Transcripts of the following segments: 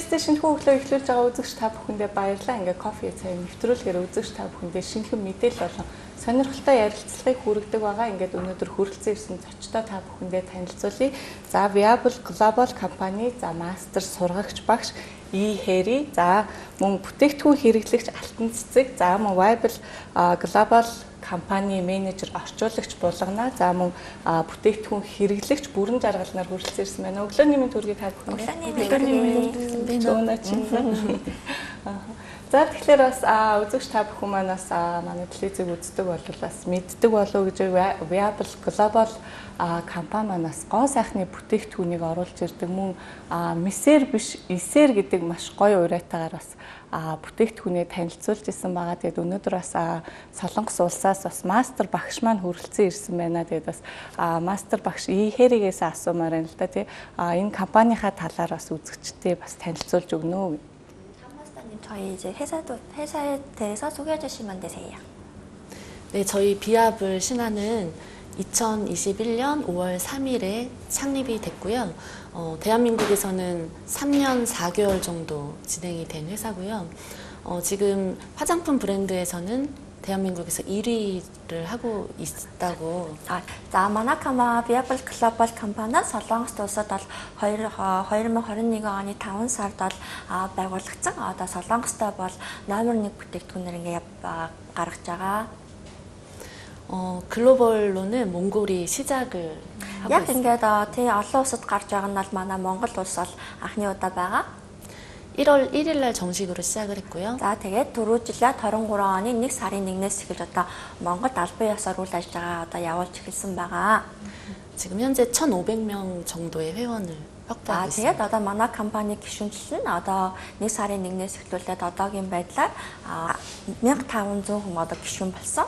Подкастын шинэхэн өглөө эхлүүлж байгаа үзэгч та бүхэндээ баярлалаа. Ингээ кофе цай нэвтрүүлгээр үзэгч та бүхэндээ шинэхэн мэдээлэл болон сонирхолтой ярилцлагыг хүргэдэг байгаа. Ингээд өнөөдөр хүрэлцэн ирсэн зочдоо та бүхэндээ танилцуулъя. За Viable Global компани, за мастер сургагч багш Хэри, за мөн бүтээгдэхүүн хэрэглэгч Алтан Цэцэг, за мөн Viable Global компани менежер орчуулагч Булгана, за мөн бүтээгдэхүүн хэрэглэгч Бүрэн Жаргалнаар хүрэлцэн ирсэн байна. Өглөөний мэнд төргийг та бүхэнд. За тэгэхээр бас үзэгч та бүхэн маань бас манай телевизийг үздэг бол бас мэддэг болов гэж Viable Global компани манаас гоо сайхны бүтээгдэхүүнийг оруулж ирдэг мөн мессер биш эсэр гэдэг маш гоё уриатаагаар бас бүтээгдэхүүнээ танилцуулж исэн байгаа. Тэгээд өнөөдөр бас Солонгос улсаас бас мастер багш маань хүрэлцэн ирсэн байна. Тэгээд бас мастер багш Хэригээс асуумаар байна л да тий. Энэ компанийхаа талаар бас үзэгчтэй бас танилцуулж өгнө. 저희 이제 회사에 대해서 소개해 주시면 되세요. 네, 저희 비압을 신화는 2021년 5월 3일에 창립이 됐고요. 대한민국에서는 3년 4개월 정도 진행이 된 회사고요. 지금 화장품 브랜드에서는 대한민국에서 1위를 하고 있다고. За манайхаа Viable Global компани Солонгост улсад бол 2021 оны 5 сард бол байгуулагдсан. Одоо Солонгостой бол номер 1 бүтээгдэхүүнээр ингээд гаргаж байгаа. 글로벌로는 몽골이 시작을 하고 яг 있어요. ингээд тий олон улсад гарч байгаа нь бол манай Монгол улс бол анхны удаа байгаа. 1월 1일 날 정식으로 시작을 했고요. За тэгээд түрүү жилээ 23 оны 1 сарын 1-ээс эхэлж одоо Монгол албан ёсоор үйл ажиллагаа одоо явуулж эхэлсэн байгаа. 지금 현재 1,500명 정도의 회원을 확보하고 있습니다. тэгээд одоо манай компани гишүүнчлэл нь одоо 1 сарын 1-ээс эхлүүлээд одоогийн байдлаар 1500 хүн одоо гишүүн болсон.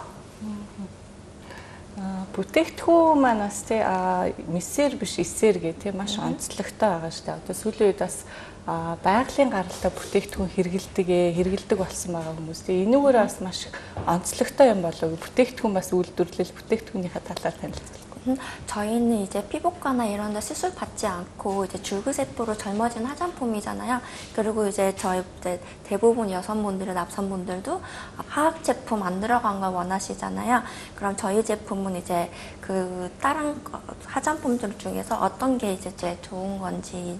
Бүтээгдэхүүн маань бас тий мессер биш эсэр гэх тий маш онцлогтой байгаа шүү дээ. Одоо сүүлийн үед бас байгалийн гаралтай бүтээгдэхүүн хэрэгэлдэг болсон байгаа хүмүүс. Тэгээ энүүгээр бас маш онцлогтой юм болов. Бүтээгдэхүүн бас үйлдвэрлэл бүтээгдэхүүнийхээ талаар танилцуулах. 저희는 이제 피부과나 이런 데 수술 받지 않고 이제 줄기세포로 젊어진 화장품이잖아요. 그리고 이제 저희 대부분 여성분들은 남성분들도 화학 제품 안 들어간 걸 원하시잖아요. 그럼 저희 제품은 이제 그 다른 화장품들 중에서 어떤 게 이제 제일 좋은 건지.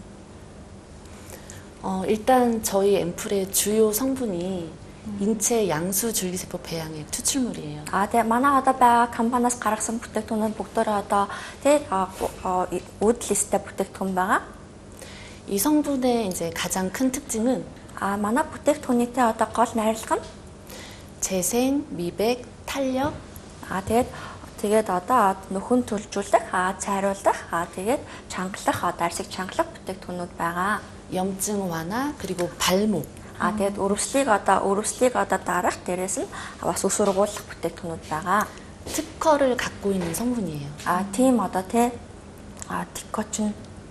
일단 저희 앰플의 주요 성분이 인체 양수 줄기세포 배양액 추출물이에요. 네, манай одоо байгаа компаниас гаргасан бүтээгдэхүүн бүгдөө одоо тий үүд листтэй бүтээгдэхүүн байгаа. 이 성분의 이제 가장 큰 특징은 манай бүтээгдэхүүний тий одоо гол найрлага нь 재생, 미백, 탄력. тэгээд одоо нөхөн төлжүүлэх, цайруулах, тэгээд чангалах, арсыг чангалах бүтээгдэхүүнүүд байгаа. 염증 완화 그리고 발목. тэгээд өрөвслийг одоо дарах дээрээс нь бас өсвөргуулах бүтээгдэхүүнүүд байгаа. 특허를 갖고 있는 성분이에요. тийм одоо тий 특허 чинь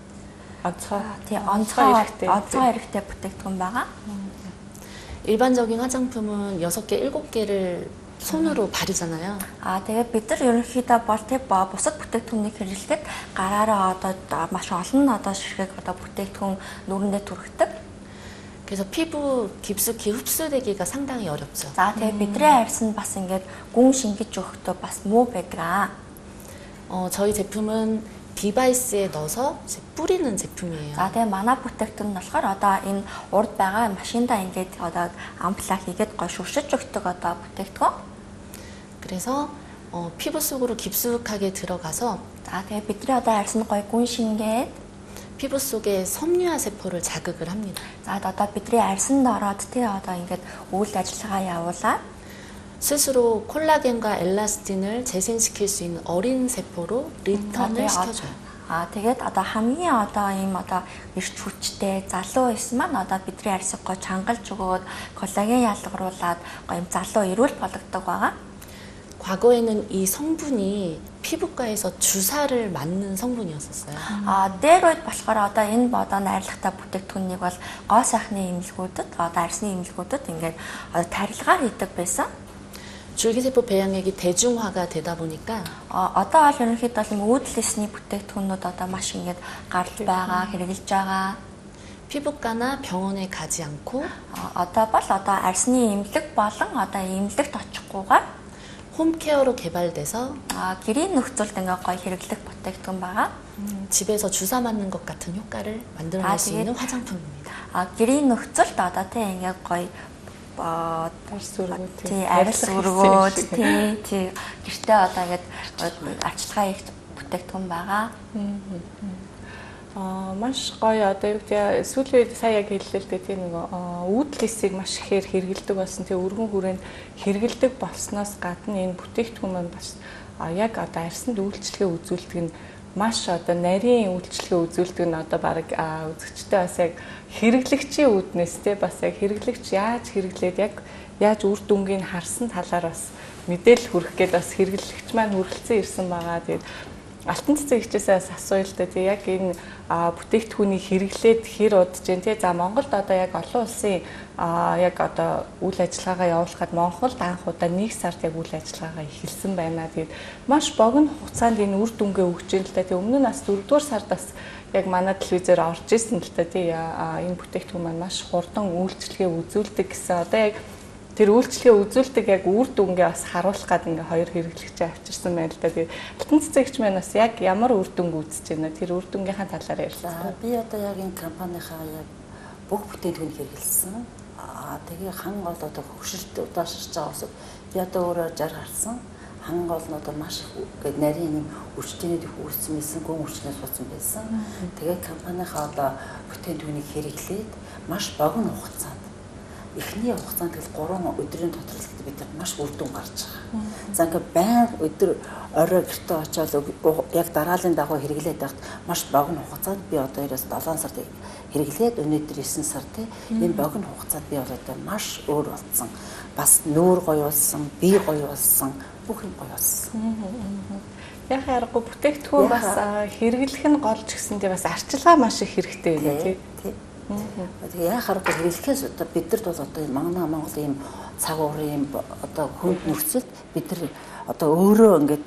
онцгой эрэхтэй бүтээгдэхүүн байгаа. 일반적인 화장품은 6개, 7개를 손으로 바르잖아요. тэгээд бид нар ерөнхийдөө бол тий бусад бүтээгдэхүүнийг хэрэглэхэд гараараа одоо маш олон одоо ширхэг одоо бүтээгдэхүүн нүрэндээ түрхдэг. 그래서 피부 깊숙이 흡수되기가 상당히 어렵죠. тэгээд бидний арьс нь бас ингээд гүн шингэж өгөхдөө бас муу байдаг. 저희 제품은 디바이스에 넣어서 뿌리는 제품이에요. тэгээд манай бүтээгдэхүүн нь болохоор одоо энэ урд байгаа машинда ингээд одоо амплаа хийгээд гоо шүршиж өгдөг одоо бүтээгдэхүүн. 그래서 피부 속으로 깊숙하게 들어가서 тэгээд бидний одоо арьс нь гой гүн шингээд 피부 속에 섬유화 세포를 자극을 합니다. одоо бидний арьсанд ороод тий одоо ингээд үйл ажиллагаа явуулаад 스스로 콜라겐과 엘라스틴을 재생시킬 수 있는 어린 세포로 리턴을 시켜줘요. тэгээд одоо хамгийн одоо ийм одоо эрч хүчтэй залуу эс маань одоо бидний арьсыг гоо чангалж өгөөд коллаген ялгаруулад гоо ийм залуу эрүүл болгодог байгаа. 과거에는 이 성분이 피부과에서 주사를 맞는 성분이었었어요. дээр үед болохоор одоо энэ бодоо найрлагатай бүтээгдэхүүнийг бол гоо сайхны эмнэлгүүдэд одоо арьсны эмнэлгүүдэд ингээд тарилгаар хийдэг байсан. 줄기세포 배양액이 대중화가 되다 보니까 одоо бол ерөнхийдөө үүд листний бүтээгдэхүүнүүд одоо маш ингээд гарч байгаа, хэрэгжилж байгаа. 피부과나 병원에 가지 않고 одоо бол одоо арсны эмнэлэг болон одоо эмнэлэгт очихгүйгээр 홈케어로 개발돼서 гэрийн нөхцөлд ингээ гоё хэрэглэх бүтээгдэхүүн байгаа. 집에서 주사 맞는 것 같은 효과를 만들어낼 수 있는 화장품입니다. гэрийн нөхцөлд одоо тий ингээ гоё арил сүргүүд тий гэртээ одоо ингээд арчилгаа хийх бүтээгдэхүүн байгаа. Маш гоё одоо юу гэдэг сүүлийн үед сая яг хэллээ л дээ тийм нэг уудлысыг маш ихээр хэрэгэлдэг болсон. Тэгээ өргөн хүрээнд хэрэгэлдэг болсноос гадна энэ бүтээгдэхүүн маань бас яг одоо арьсанд үйлчлэгээ үзүүлдэг нь маш одоо нарийн үйлчлэгээ үзүүлдэг нь одоо баг үзэгчтэй бас яг хэрэглэгчийн үүднээс те бас яг хэрэглэгч яаж хэрэглээд яг яаж үр дүнгийг харсан талаар бас мэдээлэл хүргэх гээд бас хэрэглэгч маань хүргэлцэн ирсэн байгаа. Тэгээд алтан цэцэг хичээсээс асууя л да. Тэг яг энэ бүтээгдэхүүнийг хэрэглээд хэр удаж जैन тий. За Монголд одоо яг олон улсын яг одоо үйл ажиллагаагаа явуулахад Монголд анх удаа 1 сард яг үйл ажиллагаагаа эхэлсэн байна. Тэгээд маш богино хугацаанд энэ үр дүнгээ өгч ийн л да. Тэг өмнө нь бас 4-р сард бас яг манай телевизээр орж ирсэн л да. Тий. Энэ бүтээгдэхүүн маань маш хурдан үйлчлэгээ үзүүлдэг гэсэн. Одоо яг тэр үйлчлэгээ үзүүлдэг яг үр дүнгээ бас харуулах гад ингээ хоёр хэрэглэгчээ авчирсан байна л да. Тэгээд алтан цэцэгч маань бас яг ямар үр дүнг үзэж байна. Тэр үр дүнгийнхаа талаар ярилцгаа. Би одоо яг энэ компанийнхаа яг бүх бүтээгдэхүүнийг хэрэглэсэн. Тэгээ хан гол одоо хөвшилт удаашрч байгаа ус би одоо өөрөө 60 гарсан. Хан гол нь одоо маш их нарийн өвчтөний үүссэн байсан, гүн өвчнөөс болсон байсан. Тэгээ компанийнхаа одоо бүтээгдэхүүнийг хэрэглээд маш богино хугацаанд эхний хугацаанд тэгэл 3 өдрийн тодорхойлолт бид маш үр дүн гарч байгаа. За ингээ байн өдөр орой гэртээ очиод яг дараалын дагуу хэрэглээд байхад маш богино хугацаанд би одоо 7 сард хэрэглээд өнөөдөр 9 сар тий энэ богино хугацаанд би одоо маш өөр болсон. Бас нүүр гоё болсон, бие гоё болсон, бүх юм гоё болсон. Яг харахгүй бүтээгдэхүүн бас хэрэглэх нь гол ч гэсэндээ бас арчилгаа маш их хэрэгтэй байна тий. Тэгээ яа харахгүй хэрэглэхээс одоо бидэрт бол одоо манай Монгол ийм цаг уурын одоо хүнд нөхцөлд бид нар одоо өөрөө ингээд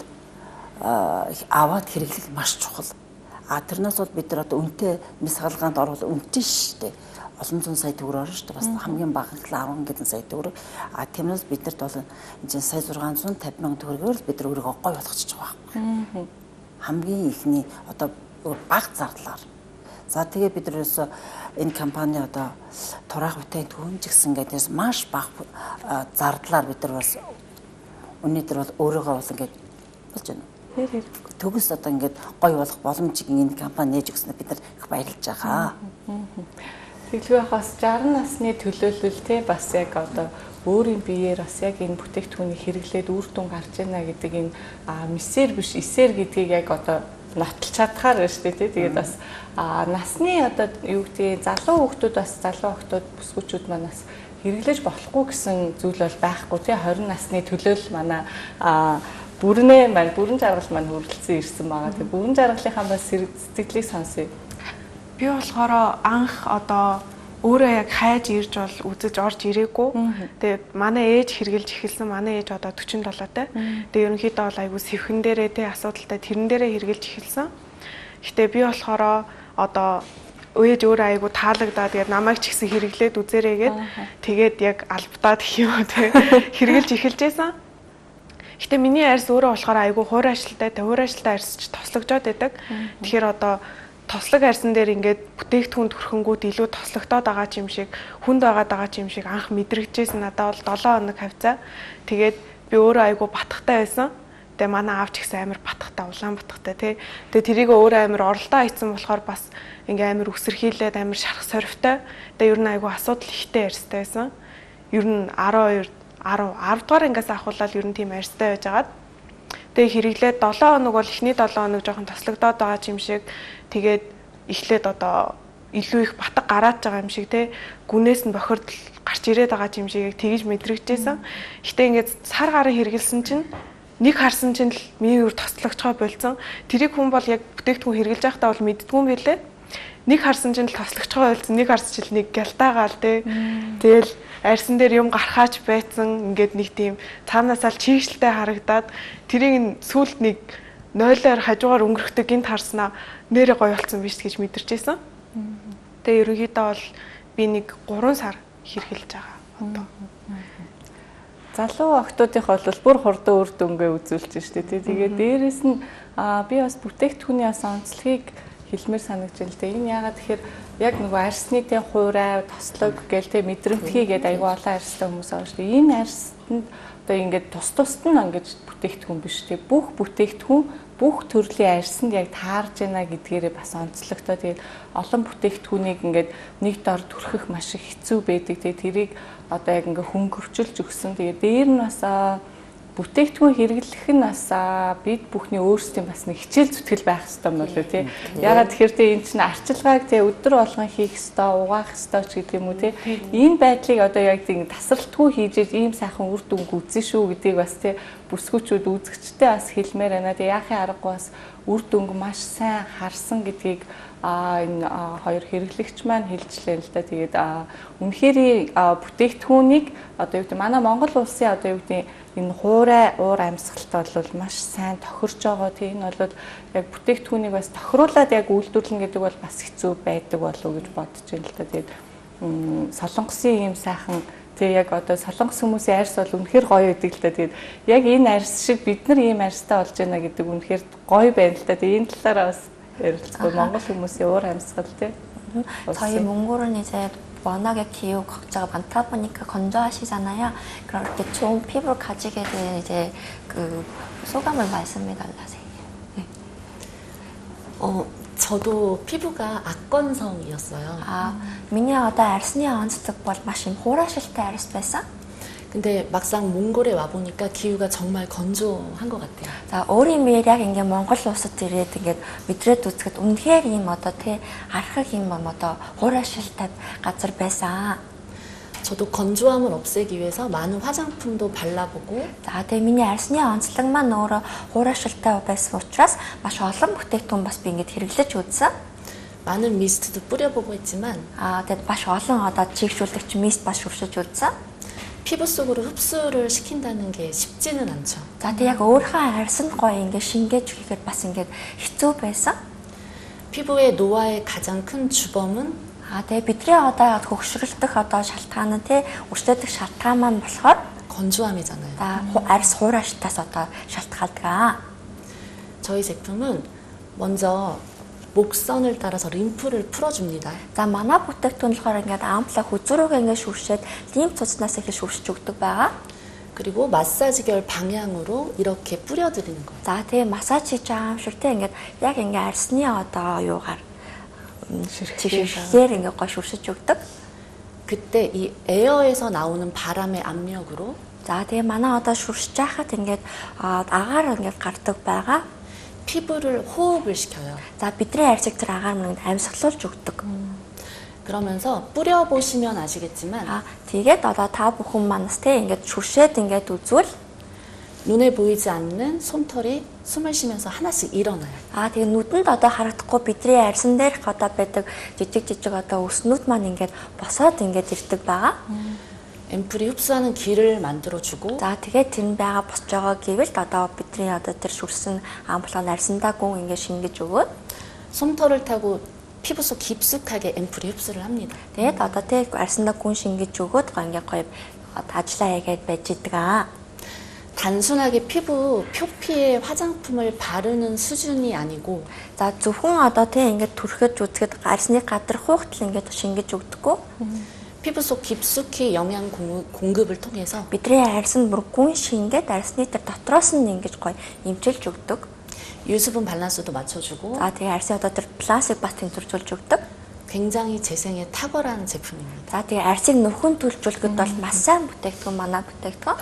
аваад хэрэглэх маш чухал. Тэрнээс бол бид нар одоо үнэтэй мэс хаалгаанд оруулах үнэтэй шүү дээ. Олон зуун сая төгрөөр шүү дээ. Бас хамгийн бага л 10 гэдэн сая төгрөг. Тиймээс бидэрт бол энэ сая 650 мянган төгрөгөөр л бид нар өөрийгөө гоё болгочих байгаа. Хамгийн ихний одоо бага зардлаар. За тэгээ бид нэрээс энэ компани одоо тураах бүтээгдэхүүн ч гэсэн гэдээс маш бага зардлаар бид нар бас өнөөдөр бол өөрийгөө бол ингээд болж байна. Төгс одоо ингээд гоё болох боломжийг энэ компани нээж өгснээр бид нар их баярлж байгаа. Тэглгүй хас 60 насны төлөөлөл те бас яг одоо өөрийн биеэр бас яг энэ бүтээгдэхүүнийг хэрэглээд үр дүн гарч ийна гэдэг энэ мессер биш эсэр гэдгийг яг одоо нотолж чадхаар байна шүү дээ. Тэгээд бас насны одоо юу гэдэг залуу хүүхдүүд бас залуу хүүхдүүд бүсгүүчүүд маань бас хэрэглэж болохгүй гэсэн зүйл бол байхгүй тий 20 насны төлөөлөл манай бүрэн жаргал маань хүрэлцэн ирсэн байгаа. Тэгээд бүрэн жаргалынхаа бас сэтгэлийг сонсъё. Би болохоор анх одоо өөрөө яг хайж ирж бол үзэж орж ирээгүй. Тэгээд манай ээж хэрглэж эхэлсэн. Манай ээж одоо 47-тай. Тэгээд ерөнхийдөө бол айгу сэвхэн дээрээ тий асуудалтай тэрэн дээрээ хэрглэж эхэлсэн. Гэтэ би болохоор одоо ээж өөрөө айгу таалагдаад тэгээд намайг ч ихсэн хэрэглээд үзээрээгээд тэгээд яг албадаад гэх юм тий хэрглэж эхэлжсэн. Гэтэ миний арьс өөрөө болохоор айгу хуур ажилтай арьс ч тослогжоод байдаг. Тэгэхээр одоо тослог арьсан дээр ингээд бүтээгдэхүүн төрхөнгүүд илүү тослогдоод байгаа юм шиг хүнд байгаа юм шиг анх мэдрэгдчихсэн надад бол 7 хоног хавцаа. Тэгээд би өөрөө айгу батхтай байсан. Тэгээ манай аав ч гэсэн амар батхтай улаан батхтай тий. Тэгээ тэрийг өөрөө амар оролдоо хийцэн болохоор бас ингээ амар үсэрхийлээд амар шарах сорвтой. Тэгээ ер нь айгу асуудал ихтэй арьстай байсан. Ер нь 10 дугаар ангиас ахуулаад ер нь тийм арьстай байж агаад. Тэгээ хэрэглээд 7 хоног бол эхний 7 хоног жоохон тослогдоод байгаа юм шиг тэгээд эхлээд одоо илүү их батг гараад байгаа юм шиг те гүнээс нь бохирдол гарч ирээд байгаа юм шиг тэгж мэдрэгдчихсэн. Гэтэ ингээд сар гарын хэрэгэлсэн чинь нэг харсан чинь л миний өөр тослогчгоо болцсон. Тэрийг хүн бол яг бүтээгдэхүүн хэрэглэж байхдаа бол мэддгүй юм билээ. Нэг харсан чинь л тослогчгоо болцсон. Нэг харсан чинь нэг гялтаагаал те. Тэгэл арьсан дээр юм гарахаач байцсан ингээд нэг тийм цаанаасаа л чийгшлтэй харагдаад тэрийг сүүлд нэг 0-оор хажуугаар өнгөрөхдөг гинт харснаа нэрээ гоё болсон биш гэж мэдэрчээсэн. Тэгээ ерөнхийдөө бол би нэг 3 сар хэрхэлж байгаа одоо. Залуу охтуудынх бол бүр хурдан үр дүнгээ үзүүлж штэ тий. Тэгээд дээрэс нь би бас бүтээгдэхүүний бас онцлогийг хэлмээр санагдж байна л дээ. Энэ яагаад тэгэхээр яг нөгөө арьсны тэ хуурай, тослог гээл тэ мэдрэмтгий гэдэг аюу олон арьстай хүмүүс байгаа шүү дээ. Энэ арьсанд одоо ингээд тус нь ингээд бүтээгдэхүүн биш тий. Бүх бүтээгдэхүүн бүх төрлийн арьсанд яг таарж байна гэдгээрээ бас онцлогтой. Тэгээд олон бүтээгдэхүүнийг ингээд нэг дор түрхэх маш их хэцүү байдаг. Тэгээд тэрийг одоо яг ингээ хөнгөвчилж өгсөн. Тэгээд дээр нь бас бүтээгдэхүүн хэрэглэх нь бас бид бүхний өөрсдийн бас нэг хичээл зүтгэл байх хэрэгтэй юм болоо тий. Ягаад тэгэхээр тий энэ чинь арчилгааг тий өдөр болгон хийх хэрэгтэй, угаах хэрэгтэй ч гэдэг юм уу тий. Энэ байдлыг одоо яг тийм тасралтгүй хийж ийм сайхан үр дүнг үзэн шүү гэдгийг бас тий бүсгүүчүүд үзэгчтэй бас хэлмээр байна. Тэгээ яахын аргагүй бас үр дүнг маш сайн харсан гэдгийг энэ хоёр хэрэглэгч маань хэлжлээ л да. Тэгээд үнэхээр бүтээгдэхүүнийг одоо юу гэдэг манай Монгол улсын одоо юу гэдэг энэ хуурай уур амьсгалтай бол маш сайн тохирж байгаа. Тийм энэ бол яг бүтээгдэхүүнийг бас тохируулаад яг үйлдвэрлэнэ гэдэг бол бас хэцүү байдаг болов уу гэж бодож байна л да. Тэгээд солонгосын ийм сайхан тэгээ яг одоо солонгос хүмүүсийн арьс бол үнэхээр гоё байдаг л да. Тэгээд яг энэ арьс шиг бид нар ийм арьстай болж байна гэдэг үнэхээр гоё байна л да. Тэгээд энэ талаараа бас ярилцгаа Монгол хүмүүсийн уур амьсгал тий. 저희 몽골은 이제 워낙에 기후 격차가 많다 보니까 건조하시잖아요. 그렇게 좋은 피부를 가지게 된 이제 그 소감을 말씀해 달라세요. 네. 저도 피부가 악건성이었어요. миний одоо арьсны онцлог бол маш юм хуурайшилтай арьс байсан. 근데 막상 몽골에 와 보니까 기후가 정말 건조한 것 같아요. За өөрийн биеэр яг ингээд Монгол улсад ирээд ингээд мэдрээд үзэхэд үнэхээр ийм одоо тий архаг ийм одоо хуурайшилтай газар байсан. 저도 건조함을 없애기 위해서 많은 화장품도 발라보고. За тэгээ миний арьсны онцлог маань өөрөө хуурайшилтай байсан учраас маш олон бүтээгдэхүүн бас би ингээд хэрэглэж үзсэн. 많은 미스트도 뿌려보고 했지만. тэгээд маш олон одоо чигшүүлэгч 미ст бас шүршиж үзсэн. 피부 속으로 흡수를 시킨다는 게 쉽지는 않죠. За тэг яг өөрийнхөө арьсанд гоё ингээд шингээж өгөхөөр бас ингээд хэцүү байсан. 피부의 노화의 가장 큰 주범은 тэгээ бидний одоо хөгшрөлдөх одоо шалтгаан нь тий өршлөдөх шалтгаан маань болохоор 건조함이잖아요. За арьс хуурайштаас одоо шалтгаалдаг. 저희 제품은 먼저 목선을 따라서 림프를 풀어줍니다. За манай бүтээгдэхүүн болохоор ингээд амплаа хүзрүүгээ ингээд шүршээд лимф цуцнаас их шүршиж өгдөг байгаа. 그리고 마사지결 방향으로 이렇게 뿌려드리는 거예요. За тэгээ массаж хийж байгаа юм шиг те ингээд яг ингээд арьсны одоо юугаар ширхгээр ингээд гоо шүршиж өгдөг. 그때 이 에어에서 나오는 바람의 압력으로 за тэгээ манай одоо шүршиж байхад ингээд агаар ингээд гардаг байгаа. 피부를 호흡을 시켜요. За бидний арьсыг тэр агаар манд амьсгалуулж өгдөг. 그러면서 뿌려 보시면 아시겠지만 тэгээд одоо та бүхэн манас те ингээд шүршээд ингээд үзвэл 눈에 보이지 않는 솜털이 숨을 쉬면서 하나씩 일어나요. тэгээд нүдэнд одоо харагдахгүй бидний арьсан дээрх одоо байдаг жижиг одоо өснүүд маань ингээд босоод ингээд ирдэг байгаа. 앰플이 흡수하는 길을 만들어주고. За тэгээд тэр нь байгаа босч байгаа гэвэл одоо бидний одоо тэр шүрсэн амплаа арьсандаа гүн ингээд шингэж өгөөд 솜털을 타고 피부 속 깊숙하게 앰플이 흡수를 합니다. Тэгээд одоо тэг арьсандаа гүн шингэж өгөөд ингээд гоё ажиллаа хийгээд байж идэг. 단순하게 피부 표피에 화장품을 바르는 수준이 아니고. За зөвхөн одоо тэг ингээд түрхэж үзэхэд арьсны гадар хуухтал ингээд шингэж өгдөггүй. 피부 속 깊숙이 영양 공급을 통해서 бидний арьсанд бүр гүн шингээд арьсны тэр дотроос нь ингэж гоё имчилж өгдөг. 유수분 밸런스도 맞춰주고. За тэгээ арьсны одоо тэр пластик бас тэмцүүлж өгдөг. 굉장히 재생에 탁월한 제품입니다. За тэгээ арьсыг нөхөн төлжүүлэхэд бол маш сайн бүтээгдэхүүн манай бүтээгдэхүүн.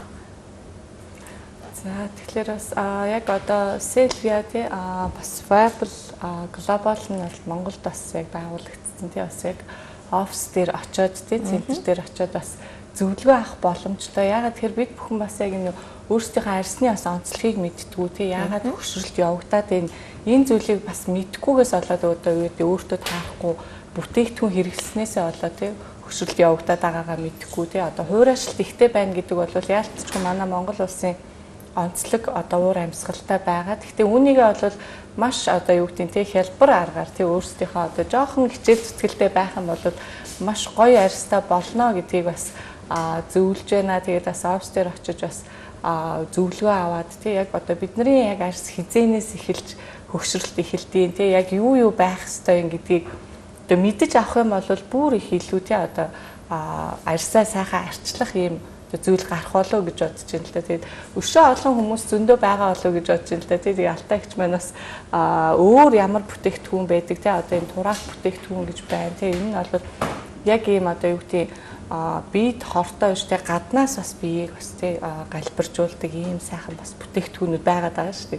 За тэгэхээр бас яг одоо Селвиа тий бас Viable Global нь бол Монголд бас яг байгуулагдсан тий бас яг офис дээр очиод тий центр дээр очиод бас зөвлөгөө авах боломжтой. Ягаад тэгэхээр бид бүхэн бас яг энэ өөрсдийнхөө арьсны бас онцлогийг мэдтгүү тий ягаад хөшрөлт явагдаад энэ зүйлийг бас мэдхгүйгээс болоод өөртөө таахгүй бүтээгдэхүүн хэрэглэснээсээ болоод тий хөшрөлт явагдаад байгаагаа мэдхгүй тий одоо хуурайшилт ихтэй байна гэдэг бол яалтчгүй манай Монгол улсын онцлог одоо уур амьсгалтай байгаа. Гэхдээ үүнийгээ бол маш одоо юу гэдэг нь те хялбар аргаар те өөрсдийнхөө одоо жоохон хичээл зүтгэлтэй байх юм бол маш гоё арьстай болно гэдгийг бас зөвлөж байна. Тэгээд бас офс дээр очиж бас зөвлөгөө аваад те яг одоо бидний яг арьс хизээнээс эхэлж хөгшрөлт эхэлдэг те яг юу байх ёстой юм гэдгийг одоо мэдэж авах юм бол бүр их илүү те одоо арьсаа сайхан арчлах юм зүйл гарах болоо гэж бодож байна л да. Тэгээд өшөө олон хүмүүс зөндөө байгаа болоо гэж бодож байна л да. Тэгээд Алтай гэгч маань бас өөр ямар бүтээгдэхүүн байдаг те одоо энэ тураах бүтээгдэхүүн гэж байна те энэ нь бол яг ийм одоо юу гэдэг бид хортой биш те гаднаас бас биеийг бас те галбиржуулдаг ийм сайхан бас бүтээгдэхүүнүүд байгаад байгаа шүү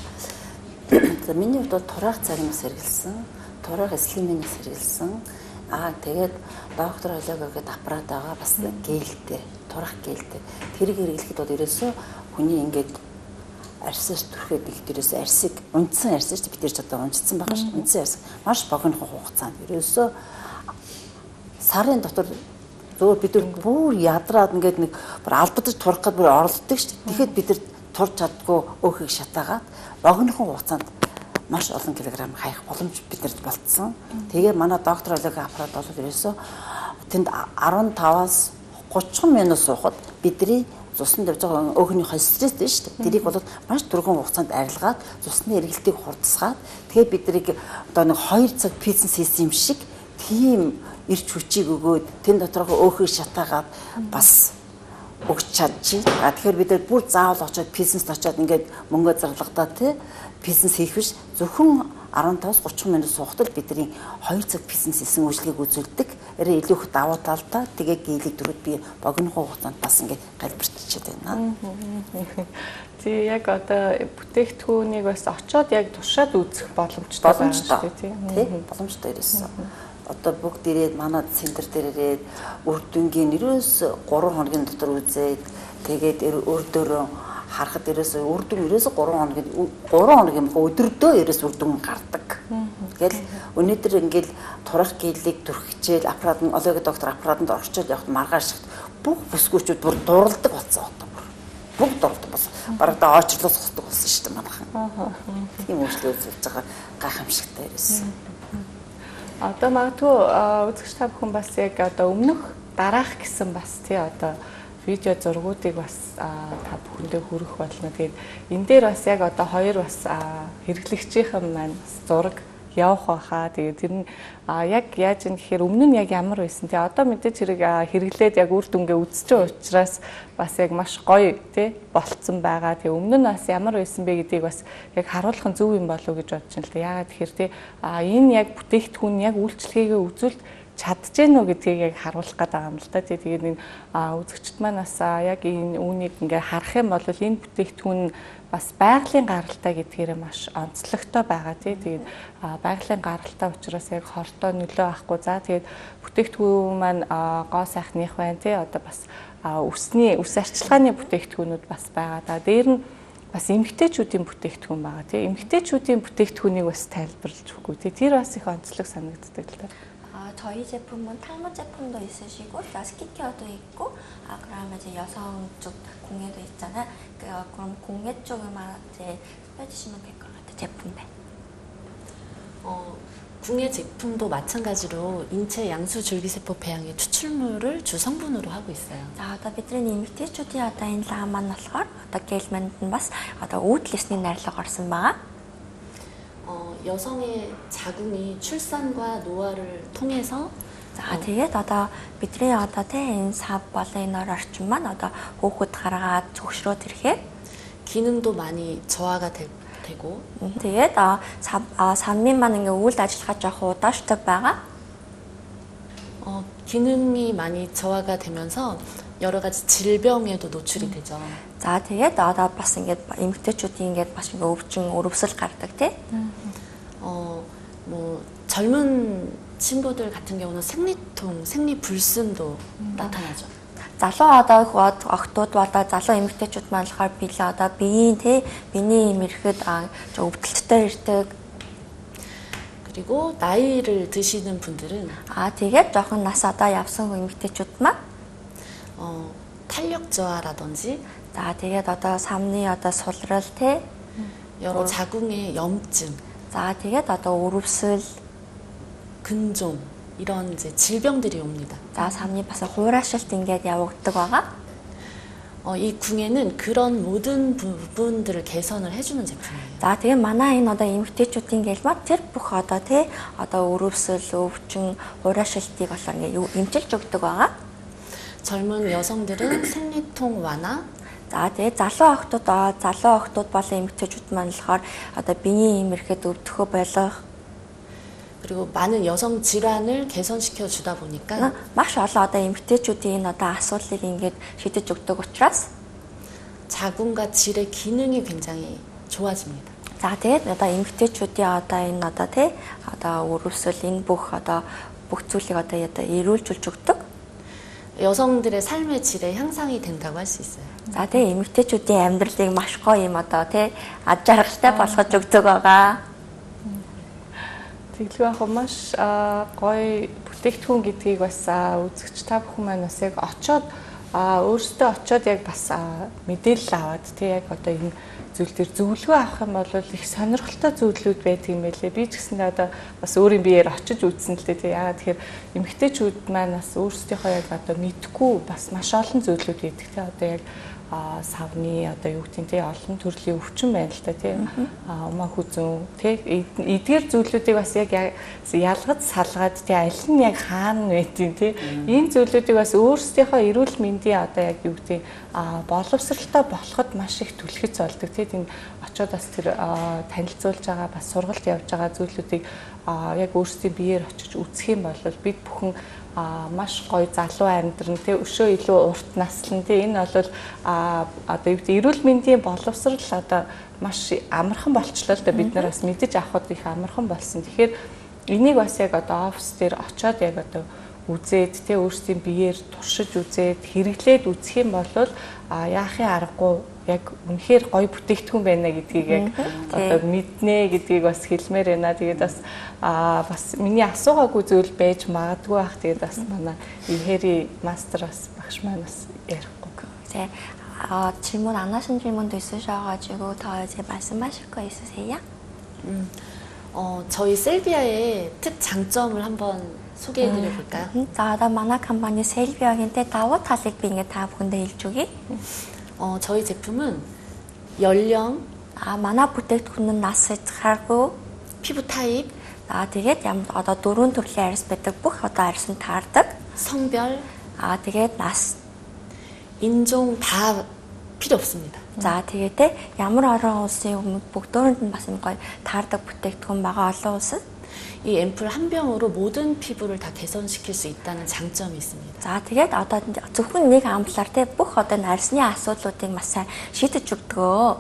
дээ. За миний хувьд бол тураах цагнаас хэрэгэлсэн, тураах эслэмэнээс хэрэгэлсэн. Тэгээд доктор олеогогийн аппарат байгаа бас гээлтэй, турах гээлтэй. Тэрийг хэрэглэхэд бол ерөөсөө хүний ингээд арьсаас түрхэд их ерөөсөө арьсыг унтсан арьс шүү дээ. Бид тэр ч одоо унтсан байгаа шүү дээ. Унтсан арьс маш богино хугацаанд ерөөсөө сарын дотор зөөр бид бүр ядраад ингээд нэг бүр албадаж турах гэдэг бүр оролддог шүү дээ. Тэгэхэд бид нар турч чаддгүй өөхийг шатаагаад богинохон хугацаанд маш олон килограмм хаях боломж биднэрт болцсон. Тэгээ манай доктор олегийн аппарат бол ерөөсөө тэнд 15-аас 30 минут суухад бидний цуснд явж байгаа өөхнийхөө стресс дээ шүү дээ. Тэрийг бол маш түргэн хугацаанд арилгаад цусны эргэлтийг хурдсгаад тэгээ биднийг одоо нэг 2 цаг пиццэн хийсэн юм шиг тийм ирч хүчийг өгөөд тэн дотороо өөхийг шатаагаад бас өгч чадчих. Тэгэхээр бид нар бүр заавал очиод пиццэнс очиод ингээд мөнгө зарлагадаа тий пиццэнс хийх биш зөвхөн 15-аас 30 минут суухад л бидний 2 цаг пиццэнс хийсэн үйлчлэгийг үзүүлдэг. Арай илүү их давуу талтай тэгээ гээлийг дөрөд би богино хугацаанд бас ингээд галбирчихэд байна. Тий яг одоо бүтээгдэхүүнийг бас очиод яг туршаад үзэх боломжтой байна шүү дээ тий. Боломжтой ерөөсөн. Одоо бүгд ирээд манай центр дээр ирээд үр дүнгийн ерөөс 3 хоногийн дотор үзээд тэгээд өөртөө харахад ерөөс үр дүн ерөөс 3 хоногийн өдөрдөө ерөөс үр дүн гардаг. Тэгэл өнөөдөр ингээл турах гээлийг түрхчихэл аппарат олег доктор аппаратанд орчоод явахад маргааш бүх бүсгүүчүүд бүр дурладаг болсон одоо бүр. Бүгд дурладаг болсон. Бараг да очрлоос хосдог болсон шүү дээ манайхан. Тийм үйлчлэл үзүүлж байгаа гайхамшигтай ерөөс. Одоо магадгүй үзэгч та бүхэн бас яг одоо өмнөх дараах гэсэн бас тий одоо видео зургуудыг бас та бүхэндээ хүргэх болно. Тэгээд энэ дээр бас яг одоо хоёр бас хэрэглэгчийн маань зураг явах байхаа. Тэгээд тэр нь яг яаж юм гэхээр өмнө нь яг ямар байсан тий одоо мэдээж хэрэг хэрэглээд яг үр дүнгээ үзчихсэн учраас бас яг маш гоё тий болцсон байгаа. Тэгээ өмнө нь бас ямар байсан бэ гэдгийг бас яг харуулах нь зөв юм болов уу гэж бодож байна л да. Яагаад тэгэхээр тий энэ яг бүтээгдэхүүн яг үйлчлэгээ үзүүлж чадж гэнэ үү гэдгийг яг харуулах гээд байгаа юм л да. Тэгээд энэ үзэгчд маань бас яг энэ үүнийг ингээ харах юм бол энэ бүтээгдэхүүн бас байгалийн гаралтай гэдгээр маш онцлогтой байгаа тий. Тэгээд байгалийн гаралтай учраас яг хортой нөлөө авахгүй. За тэгээд бүтээгдэхүүн маань гоо сайхных байна тий. Одоо бас үс арчилгааны бүтээгдэхүүнүүд бас байгаа. Да дээр нь бас эмэгтэйчүүдийн бүтээгдэхүүн байгаа тий. Эмэгтэйчүүдийн бүтээгдэхүүнийг бас тайлбарлаж өгөхгүй тий. Тэр бас их онцлог санагддаг л да. 저희 제품은 탈모 제품도 있으시고, 스킨케어도 있고, 그러면 이제 여성 쪽 공예도 있잖아요. 그럼 공예 쪽에만 이제 빼주시면 될 것 같아요, 제품들. 공예 제품도 마찬가지로 인체 양수 줄기세포 배양의 추출물을 주 성분으로 하고 있어요. За одоо бидний эмэгтэйчүүдийн одоо энэ лам маань болохоор одоо гэлмэнд нь бас одоо уудлесний найрлага орсон байгаа. 여성의 자궁이 출산과 노화를 통해서 тэгээд одоо бидний одоо энэ сав болон энэ орчин маань одоо хөөхөд гаргаад зөвшрөөд ирэхээр 기능도 많이 저하가 되고 тэгээд савмын маань ингээ үйл ажиллагаа жоох удааштай байгаа. 기능이 많이 저하가 되면서 여러 가지 질병에도 노출이 되죠. За тэгээд одоо бас ингээд эмэгтэйчүүдийн ингээд бас ингээ өвчин өрөвсөл гардаг тий. 뭐 젊은 신부들 같은 경우는 생리통, 생리불순도 나타나죠. залуу одоо охтууд болоо залуу эмэгтэйчүүд маань болохоор билээ одоо биеийн биений мэрхэд өвдөлттэй ирдэг. 그리고 나이를 드시는 분들은 тэгээд жоохон нас одоо явсан эмэгтэйчүүд маань 탄력 저하라든지 За тэгээд одоо самны одоо сулрал те 여러 자궁의 염증, за тэгээд одоо өрөвсөл 근종 이런 이제 질병들이 옵니다. за самны бас хуурайшилт ингээд явагддаг байгаа. 이 궁에는 그런 모든 부분들을 개선을 해주는 제품이에요. За тэгээд манай энэ одоо эмэгтэйчүүдийн гэлмат тэр бүх одоо тий одоо өрөвсөл, өвчин, хуурайшилтыг болохоор ингээд эмчилж өгдөг байгаа. 젊은 여성들은 생리통 완화, За тэгээд залуу охтууд болон эмэгтэйчүүд маань болохоор одоо биеийн имэрхэд өвдөхөө байлгах 그리고 많은 여성 질환을 개선시켜 주다 보니까 маш олон одоо эмэгтэйчүүдийн энэ одоо асуудлыг ингээд шийдэж өгдөг учраас 자궁과 질의 기능이 굉장히 좋아집니다. за тэгээд одоо эмэгтэйчүүдийн одоо энэ одоо тий одоо өрөвсөл энэ бүх зүйлийг одоо эрүүлжүүлж өгдөг. 여성들의 삶의 질의 향상이 된다고 할 수 있어요. За тэгээ эмэгтэйчүүдийн амьдралыг маш гоё юм одоо тий ад жаргалтай болгож өгдөг байгаа. Тэглгүй яг маш гоё бүтээгдэхүүн гэдгийг бас үзэгч та бүхэн маань бас яг очоод өөрсдөө очоод яг бас мэдээлэл аваад тий яг одоо энэ зүйл дээр зөвлөгөө авах юм бол их сонирхолтой зүйлүүд байдаг юм байлээ. Би ч гэсэндээ одоо бас өөрийн биеэр очиж үзсэн л дээ тий. Яагаад тэгэхээр эмэгтэйчүүд маань бас өөрсдийнхөө яг одоо мэдгүй бас маш олон зүйлүүд байдаг тий. Одоо яг савны одоо юу гэдэг тий олон төрлийн өвчин байна л та тий. Умаа хүзүүн тий эдгээр зүйлүүдийг бас яг ялгаж салгаад тий аль нь яг хаана байдгийг тий. Энэ зүйлүүдийг бас өөрсдийнхөө эрүүл мэндийн одоо яг юу гэдэг боловсралтай болоход маш их түлхэц болдог тий. Тэнд очоод бас тэр танилцуулж байгаа бас сургалт явж байгаа зүйлүүдийг яг өөрсдийн биеэр очиж үзэх юм бол бид бүхэн маш гоё залуу амьдран тий өшөө илүү урт наслан тий энэ бол одоо юу гэдэг эрүүл мэндийн боловсрал одоо маш амархан болчлоо л да бид нар бас мэдэж авахд их амархан болсон. Тэгэхээр энийг бас яг одоо офис дээр очоод яг одоо үзээд тий өөрсдийн биеэр туршиж үзээд хэрэглээд үзэх юм бол яахын аргагүй яг үнэхээр гоё бүтээгдэхүүн байна гэдгийг яг одоо мэднэ гэдгийг бас хэлмээр байна. Тэгээд бас миний асуугаагүй зүйл байж магадгүй бах. Тэгээд бас манай Ихэри мастер бас багш маань бас ярихгүй. 네, 질문 안 하신 질문도 있으셔가지고 더 이제 말씀하실 거 있으세요? 저희 셀비아의 특장점을 한번 소개해드려 볼까요? За одоо манай компани Селбиагийн давуу талыг би ингээд та бүхэндээ хэлж өгье. 저희 제품은 연령, манай бүтээгдэхүүн нь нас хязгааргүй, 피부 타입, тэгээд одоо дөрвөн төрлийн арьс байдаг бүх одоо арьсанд таардаг. 성별, тэгээд нас, 인종 다 필요 없습니다. За тэгээд ямар орон улсын бүгдөөнд нь бас юм гоё таардаг бүтээгдэхүүн байгаа олон улсад 이 앰플 한 병으로 모든 피부를 다 개선시킬 수 있다는 장점이 있습니다. За тэгээд одоо зөвхөн нэг амплаар те бүх одоо арьсны асуудлуудыг маш сайн шийдэж өгдөгөө.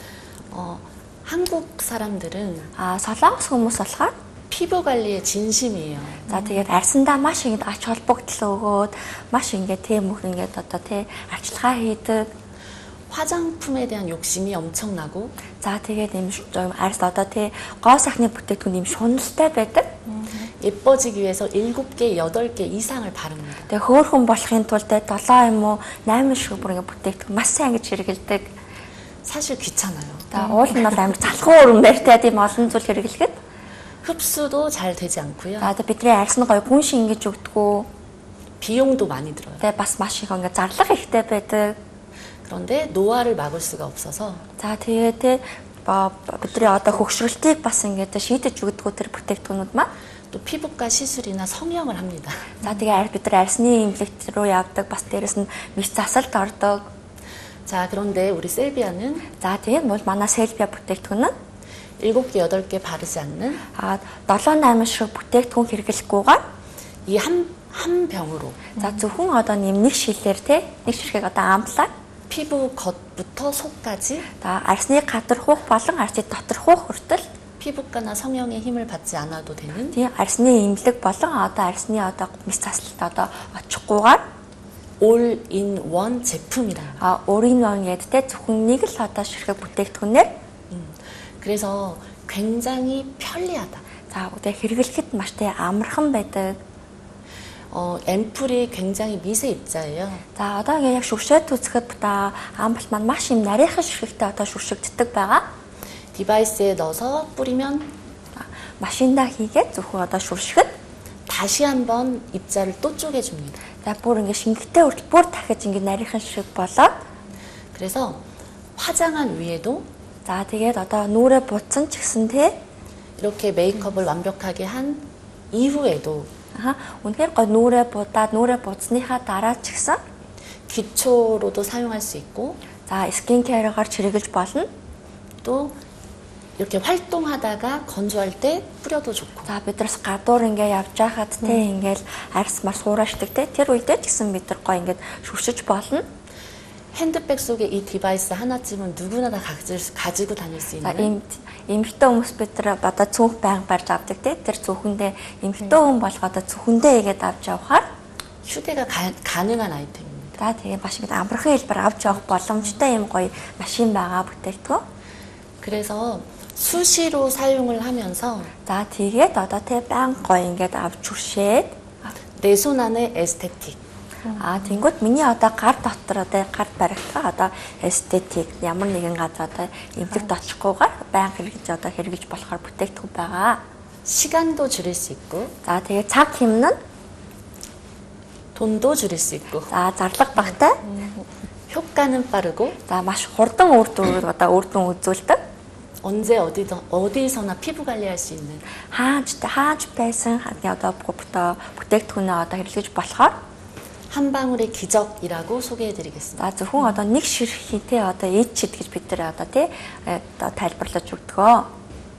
한국 사람들은 солонгос хүмүүс болохоор 피부 관리에 진심이에요. За тэгээд арьсандаа маш ингэ ач холбогдол өгөөд маш ингэ тийм их ингэ одоо те арчилгаа хийдэг. 화장품에 대한 욕심이 엄청나고 За тэгээд юм арьс одоо тий гоо сайхны бүтээгдэхүүн юм шуналтай байдаг. 예뻐지기 위해서 7개, 8개 이상을 바릅니다. Тэгээ хөөрхөн болохын тулд 7 юм уу 8 шиг бүр ингэ бүтээгдэхүүн маш сайн ингэж хэрэгэлдэг. 사실 귀찮아요. За уул нь бол амар залхуу өрөмбөртэй тийм олон зүйл хэрэглэхэд 흡수도 잘 되지 않고요. За бидний арьс нь гоё гүн шингэж өгдөггүй. 비용도 많이 들어요. Тэгээ бас маш их ингэ зарлага ихтэй байдаг. 그런데 노화를 막을 수가 없어서 За тэгээд бидний одоо хөгшрөлтийг бас ингээд шийдэж өгдөг тэр бүтээгдэхүүнүүд маань 또 피부과 시술이나 성형을 합니다. За тэгээд бид нар арьсны имплант руу явдаг бас дээрэс нь мис засалд ордог. 자, 그런데 우리 셀비아는 За тэгээд бол манай Селбиа бүтээгдэхүүн нь 7개, 8개 바르지 않는 7-8 шиг бүтээгдэхүүн хэрэглэхгүйгээр 이 한 병으로 за зөвхөн одоо нэг шилээр те нэг ширхэг одоо амплаар 피부 겉부터 속까지 арьсны гадар хуух болон арьсны дотор хуух хүртэл 피부과나 성형의 힘을 받지 않아도 되는 тийм арьсны имлэг болон одоо арьсны одоо мис заслалт одоо очихгүйгээр all in one 제품이랍니다. 올인원 гэдэг зөвхөн нэг л одоо ширхэг бүтээгдэхүүнээр 그래서 굉장히 편리하다. За одоо хэрэглэхэд маш тэ амархан байдаг. 앰플이 굉장히 미세 입자예요. За одоо ингээ яг шүршээд үзэхэд одоо ампул маань маш юм нарийнхан ширхэгтэй одоо шүршигддэг байгаа. 디바이스에 넣어서 뿌리면 Машиндаа хийгээд зөвхөн одоо шүршгэд 다시 한번 입자를 또 쪼개줍니다. за бүр ингээ шингэтэй хүртэл бүр дахиж ингээ нарийнхан ширхэг болоод 그래서 화장한 위에도 за тэгээд одоо нүрээ буцсан ч гэсэн те 이렇게 메이크업을 완벽하게 한 이후에도 үнэхээр гоо нүрээ будаад нүрээ буцсныхаа дараа ч гэсэн 기초로도 사용할 수 있고 за скин 케어гаар чиргэлж болно. 또 이렇게 활동하다가 건조할 때 뿌려도 좋고. За биднээс гадуур ингээ явж байхад те ингээл арьс марс хураашдаг те тэр үедээ ч гэсэн бид нар гоо ингээд шүршиж болно. 핸드백 속에 이 디바이스 하나쯤은 누구나 다 가지고 다닐 수 За 있는 эмэгтэй хүмүүс бид нар одоо цүнх байнга барьж авдаг те тэр цүхэндээ эмэгтэй хүн болгоод цүхэндээ игээд авч явахаар 휴대가 가능한 아이템입니다. за тэгээ маш их амархан хэлбэр авч явах боломжтой юм гоё машин байгаа бүтээгдэхүүн. 그래서 수시로 사용을 하면서 За тэгээд одоо те байнга гоё ингээд авч хүршээд 내 손 안에 에스테틱 тэнгууд миний одоо гар дотор одоо гар баригдах одоо эстетик ямар нэгэн газар одоо эмзэгт очихгүйгээр байнга хэрэгж одоо хэрэгж болохоор бүтээгдэхүүн байгаа. 시간도 줄일 수 있고 За тэгээд цаг хэмнэн 돈도 줄일 수 있고 за зарлага багтай 효과는 빠르고 за маш хурдан үр дүн одоо үр дүн үзүүлдэг. 언제 어디서나 피부 관리할 수 있는 хааж байсан одоо бүтээгдэхүүнээ одоо хэрэглэж болохоор 한 방울의 기적이라고 소개해드리겠습니다. за зөвхөн одоо нэг ширхэнтэй одоо эд чид гэж бид нар одоо тий одоо тайлбарлаж өгдөгөө.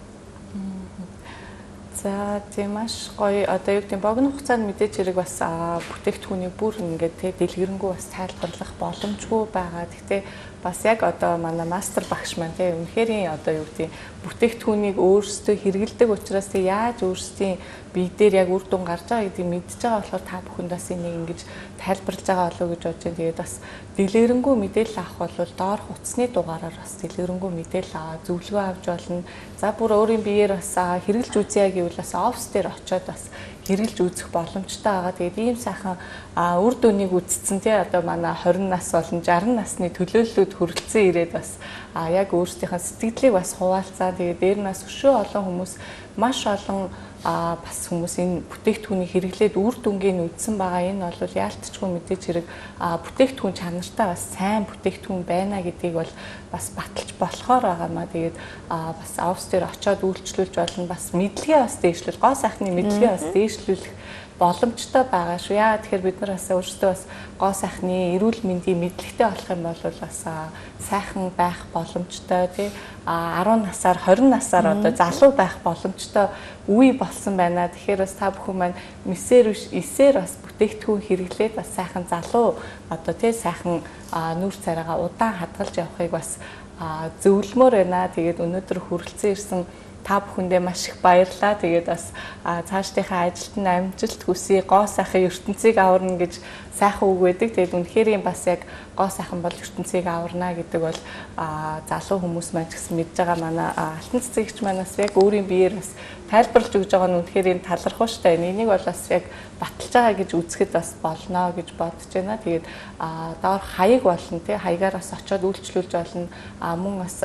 За тийм маш гоё одоо юу гэдэг богино хугацаанд мэдээж хэрэг бас бүтээгдэхүүний бүр ингээд тий дэлгэрэнгүй бас тайлбарлах боломжгүй байгаа. Гэхдээ бас яг одоо манай мастер багш маань тий үнэхээр одоо юу гэдэг бүтээгдэхүүнийг өөрсдөө хэрэгэлдэг учраас тий яаж өөрсдийн бие дээр яг үр дүн гарч байгаа гэдгийг мэдж байгаа болохоор та бүхэнд бас энийг ингэж тайлбарлаж байгаа болов уу гэж бодож байна. Тэгээд бас дэлгэрэнгүй мэдээлэл авах бол доорх утасны дугаараар бас дэлгэрэнгүй мэдээлэл аваа зөвлөгөө авч болно. За бүр өөрийн биеэр бас хэрэгэлж үзье гэвэл бас офс дээр очиод бас хэрэгэлж үзэх боломжтой байгаа. Тэгээд ийм сайхан үр дүнийг үзсэн тий одоо манай 20 нас болон 60 насны төлөөллүүд хүрэлцэн ирээд бас яг өөрсдийнхээ сэтгэлийг бас хуваалцаа. Тэгээд дээр нас өшөө олон хүмүүс маш олон бас хүмүүс энэ бүтээгдэхүүнийг хэрэглээд үр дүнгийн үзсэн байгаа. Энэ бол яалтчгүй мэдээж хэрэг бүтээгдэхүүн чанартай бас сайн бүтээгдэхүүн байна гэдгийг бол бас баталж болохоор байгаамаа. Тэгээд бас офс дээр очиод үйлчлүүлж болно. Бас мэдлэгээ бас дээшлүүл, гоо сайхны мэдлэгээ бас дээшлүүлэх боломжтой байгаа шүү. Яа тэгэхээр бид нар бас өөрсдөө бас гоо сайхны эрүүл мэндийн мэдлэгтэй болох юм бол бас сайхан байх боломжтой тий 10 насаар 20 насаар одоо залуу байх боломжтой үе болсон байна. Тэгэхээр бас та бүхэн маань мессер биш эсээр бас бүтээгдэхүүн хэрэглээд бас сайхан залуу одоо тий сайхан нүүр царайгаа удаан хадгалж явахыг бас зөвлөмөр байна. Тэгээд өнөөдөр хүрэлцэн ирсэн та бүхэндээ маш их баярлалаа. Тэгээд бас цаашдынхаа ажилтны амжилт хүсье, гоо сайхан ертөнцийг аварна гэж сайхан үг байдаг. Тэгээд үнэхээр юм бас яг гоо сайхан бол ертөнцийг аварна гэдэг бол залуу хүмүүс маань ч гэсэн мэдж байгаа манай алтан цэцэгч маань бас яг өөрийн биеэр бас тайлбарлаж өгж байгаа нь үнэхээр энэ талархуу штэ. Энийг бол бас яг баталж байгаа гэж үзэхэд бас болно гэж бодож байна. Тэгээд доор хаяг болно тий хаягаар бас очиод үйлчлүүлж болно. Мөн бас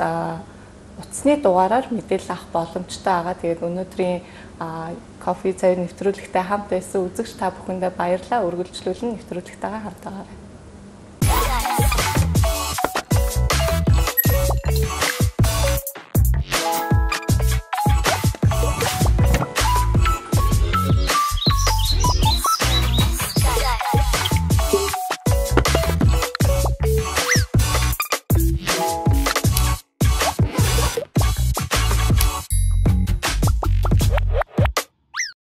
утасны дугаараар мэдээлэл авах боломжтой байгаа. Тэгээд өнөөдрийн кофе цай нэвтрүүлэгтэй хамт байсан үзэгч та бүхэндээ баярлалаа. Үргэлжлүүлэн нэвтрүүлэгтэйгээ хамт байгаарай.